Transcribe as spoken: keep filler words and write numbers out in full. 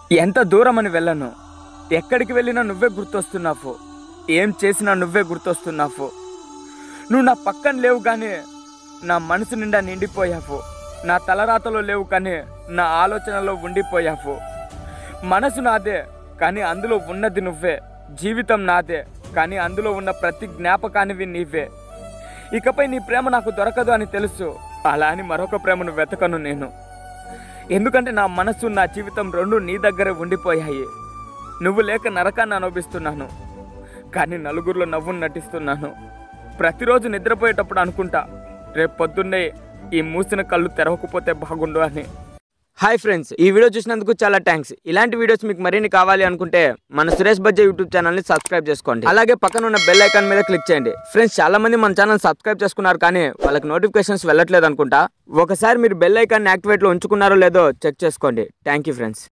ఎంత దూరం అని వెళ్ళను, ఎక్కడికి వెళ్ళినా నువ్వే గుర్తొస్తున్నావు. ఏం చేసినా నువ్వే గుర్తొస్తున్నావు. నువ్వు నా పక్కన లేవు కానీ నా మనసు నిండా నిండిపోయావు. నా తలరాతలో లేవు కానీ నా ఆలోచనలో ఉండిపోయావు. మనసు నాదే కానీ అందులో ఉన్నది నువ్వే. జీవితం నాదే కానీ అందులో ఉన్న ప్రతి జ్ఞాపకానివి నీవే. ఇకపై నీ ప్రేమ నాకు దొరకదు అని తెలుసు. అలా అని మరొక ప్రేమను వెతకను నేను. ఎందుకంటే నా మనసు నా జీవితం రెండు నీ దగ్గరే ఉండిపోయాయి. నువ్వు లేక నరకాన్ని అనుభవిస్తున్నాను కానీ నలుగురిలో నవ్వును నటిస్తున్నాను. ప్రతిరోజు నిద్రపోయేటప్పుడు అనుకుంటా, రేపు పొద్దున్నే ఈ మూసిన కళ్ళు తెరవకపోతే బాగుండు అని. హాయ్ ఫ్రెండ్స్, ఈ వీడియో చూసినందుకు చాలా థ్యాంక్స్. ఇలాంటి వీడియోస్ మీకు మరిన్ని కావాలి అనుకుంటే మన సురేష్ బజ్జా యూట్యూబ్ ఛానల్ని సబ్స్క్రైబ్ చేసుకోండి. అలాగే పక్కన ఉన్న బెల్ ఐకాన్ మీద క్లిక్ చేయండి. ఫ్రెండ్స్, చాలా మంది మన ఛానల్ సబ్స్క్రైబ్ చేసుకున్నారు కానీ వాళ్ళకి నోటిఫికేషన్స్ వెళ్ళట్లేదు అనుకుంటా. ఒకసారి మీరు బెల్ ఐకాన్ యాక్టివేట్లో ఉంచుకున్నారో లేదో చెక్ చేసుకోండి. Thank you friends.